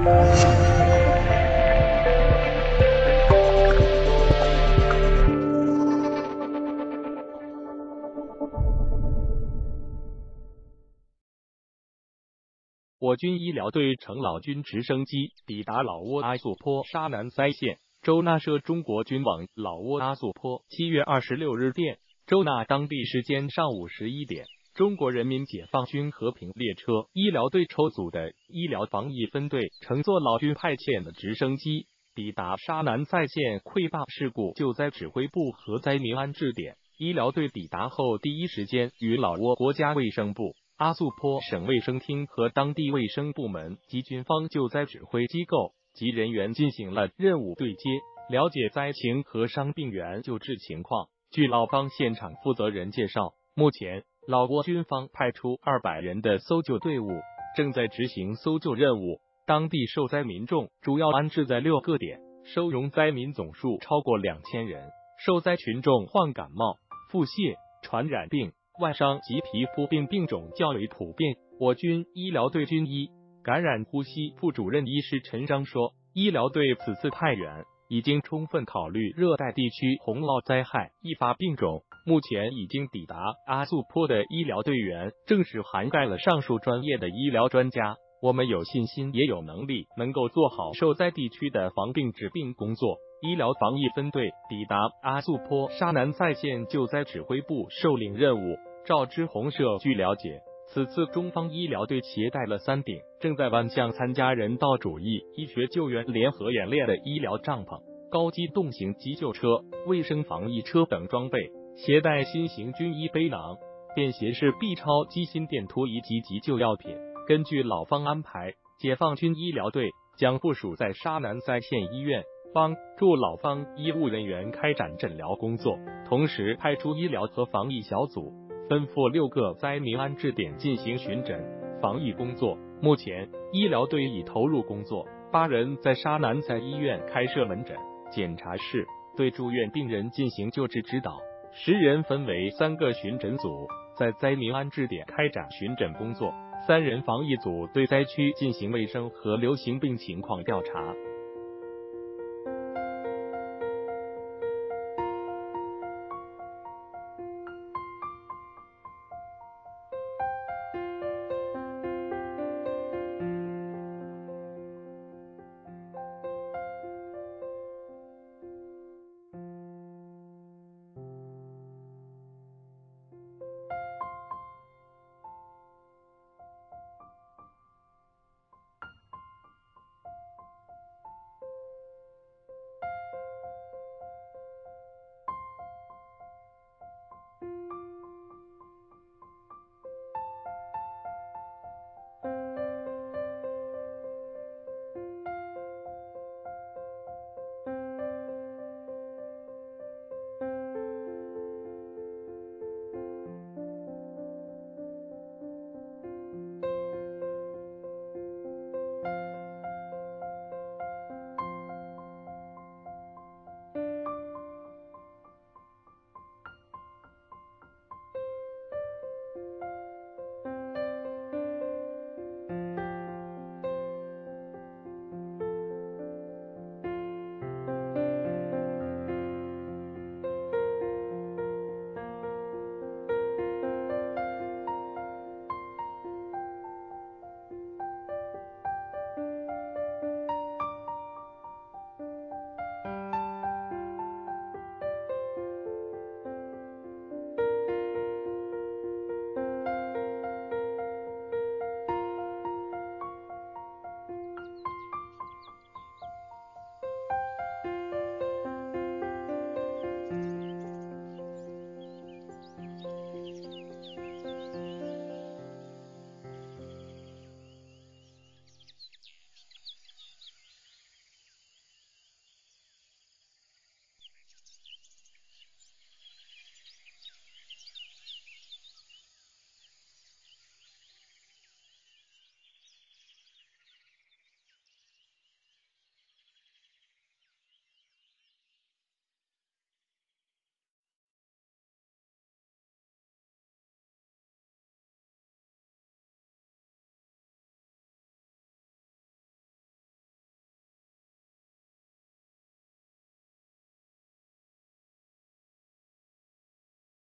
我军医疗队乘老军直升机抵达老挝阿素颇沙南塞县，周纳社中国军网老挝阿素颇7月26日电，周纳当地时间上午11点，中国人民解放军和平列车医疗队抽组的医疗防疫分队乘坐老军派遣的直升机抵达沙南塞县溃坝事故救灾指挥部和灾民安置点。医疗队抵达后，第一时间与老挝国家卫生部、阿素颇省卫生厅和当地卫生部门及军方救灾指挥机构及人员进行了任务对接，了解灾情和伤病员救治情况。据老方现场负责人介绍，目前老挝军方派出200人的搜救队伍，正在执行搜救任务。当地受灾民众主要安置在6个点，收容灾民总数超过2000人。受灾群众患感冒、腹泻、传染病、外伤及皮肤病病种较为普遍。我军医疗队军医感染呼吸副主任医师陈章说，医疗队此次派员已经充分考虑热带地区洪涝灾害易发病种，目前已经抵达阿素颇的医疗队员正是涵盖了上述专业的医疗专家，我们有信心也有能力能够做好受灾地区的防病治病工作。医疗防疫分队抵达阿素颇沙南塞县救灾指挥部受领任务。赵之红社据了解，此次中方医疗队携带了3顶正在万象参加人道主义医学救援联合演练的医疗帐篷、高机动型急救车、卫生防疫车等装备，携带新型军医背囊、便携式 B 超机心电图以及急救药品。根据老方安排，解放军医疗队将部署在沙南塞县医院，帮助老方医务人员开展诊疗工作，同时派出医疗和防疫小组，分赴6个灾民安置点进行巡诊、防疫工作。目前，医疗队已投入工作，8人在沙南塞医院开设门诊、检查室，对住院病人进行救治指导；10人分为3个巡诊组，在灾民安置点开展巡诊工作；3人防疫组对灾区进行卫生和流行病情况调查。